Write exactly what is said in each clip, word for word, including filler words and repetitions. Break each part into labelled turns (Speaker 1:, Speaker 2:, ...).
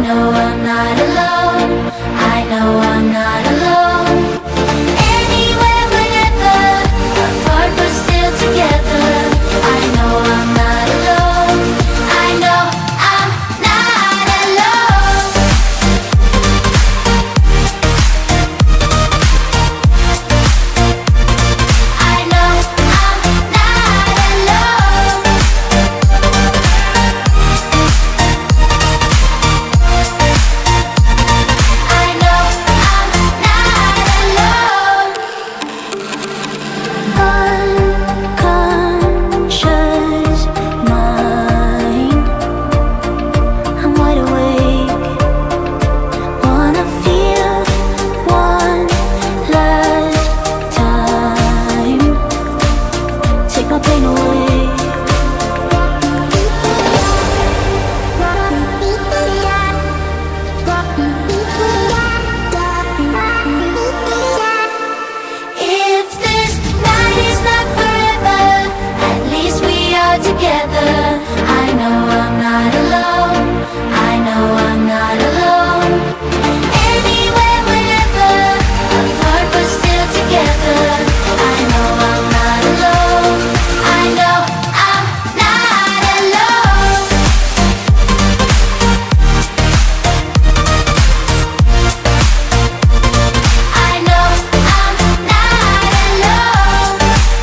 Speaker 1: know I'm not alone. I know I'm not alone. Anywhere, whenever, apart but still together. I know I'm not alone. I know I'm not alone. I know I'm not alone. I know I'm not alone. Unconscious mind, I'm wide awake. Wanna feel one last time. Take my pain away. If this night is not forever, at least we are together. I know I'm not alone. I know I'm not alone. Anywhere, whenever, apart but still together. I know I'm not alone. I know I'm not alone. I know I'm not alone.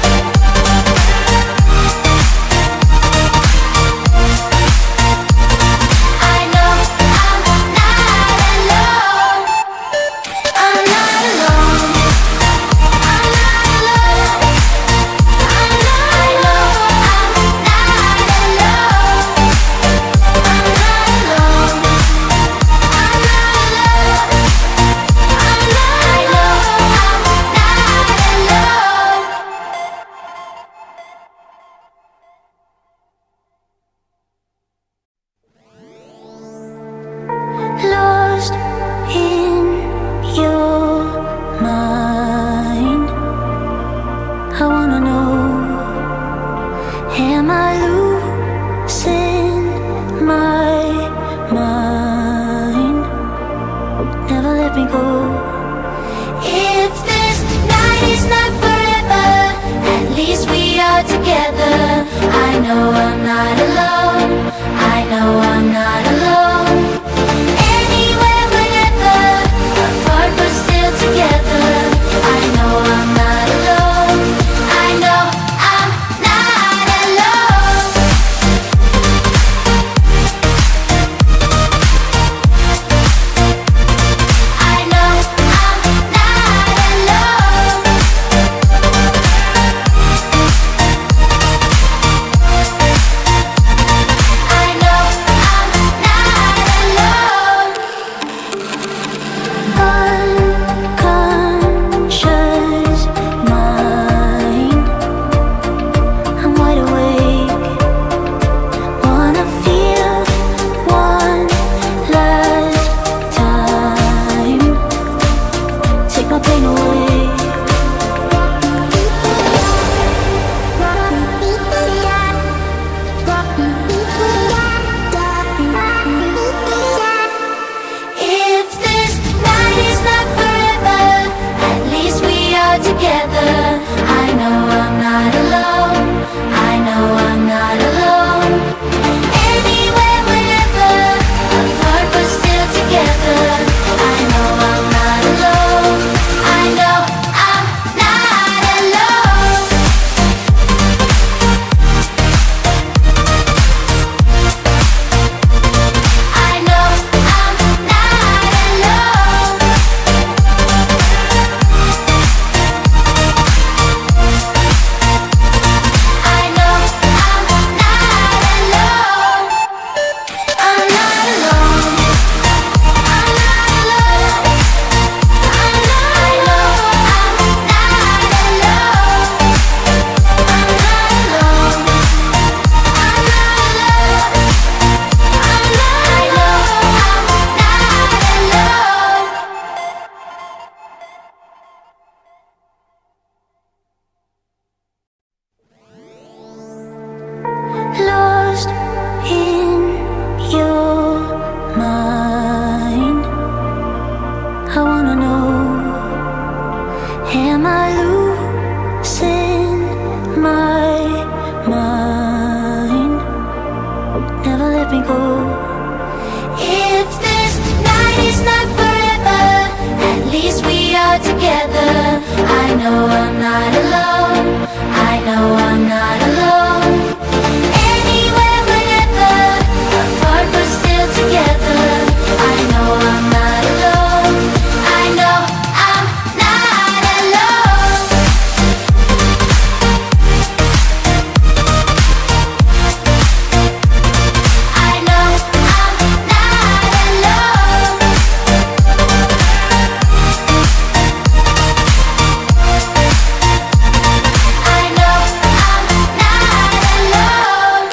Speaker 1: I know I'm not alone. I'm not alone. I'm not alone. I know I'm not alone. I'm not alone. I'm not alone. I know I'm not alone. Lost in your mind, I wanna know, am I losing my mind? Never let me go. If this night is not forever, at least we are together. I know I'm not alone. I know I'm not alone. Anywhere, whenever, apart but still together. I know I'm not alone. I know I'm not alone. I know I'm not alone. I know I'm I wanna know, am I losing my mind? Never let me go. If this night is not forever, at least we are together. I know I'm not alone. I know I'm not alone. Anywhere, whenever, apart but still together. I know I'm not alone. I know I'm not alone. I know I'm not alone. I know I'm not alone.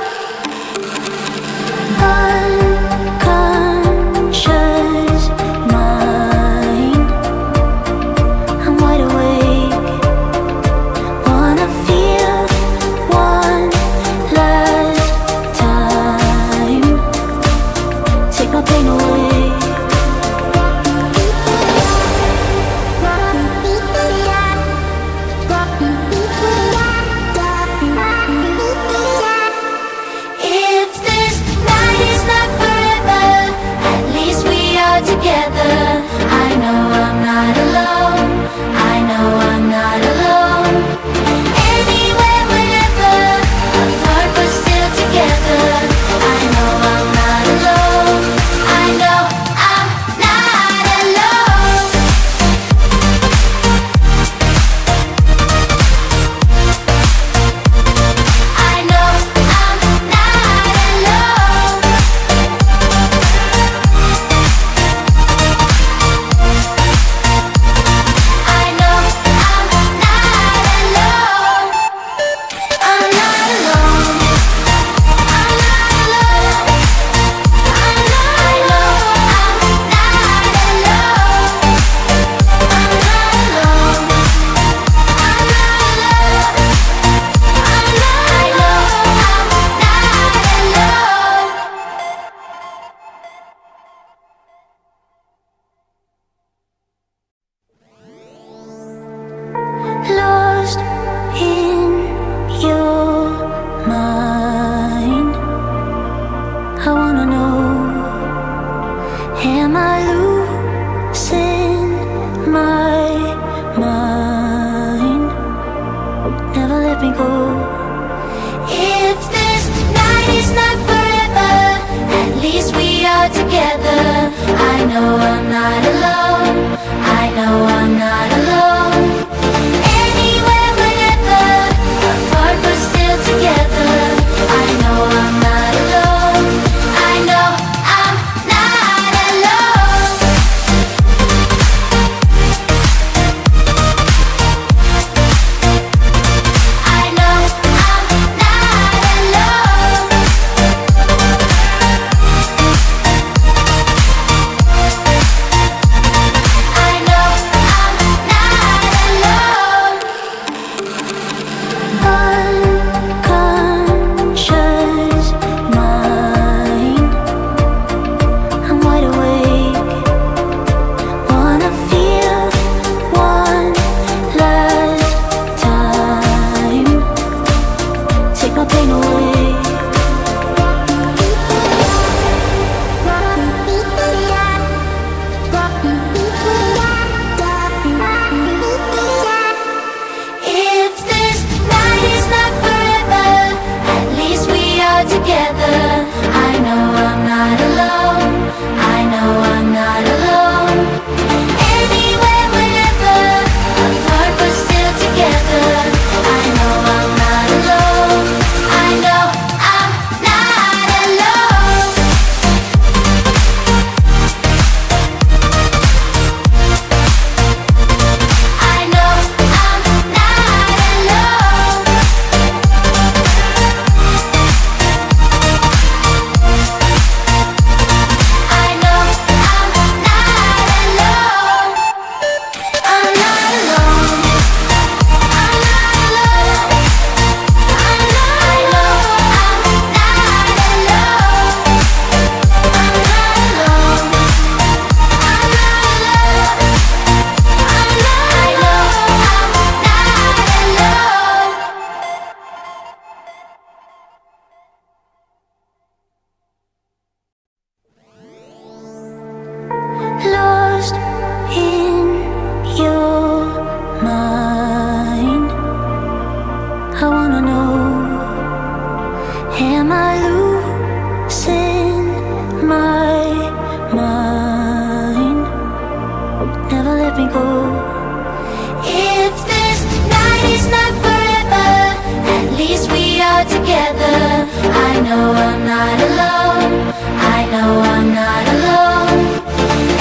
Speaker 1: Unconscious mind, I'm wide awake. Wanna feel one last time. Take my pain away. If this night is not forever, at least we are together. I know I'm not alone. I know I'm not alone. Anywhere, whenever, apart but still together. I know I'm not alone. I know I'm not alone. I know I'm not alone. I let me go. If this night is not forever, at least we are together. I know I'm not alone, I know I'm not alone.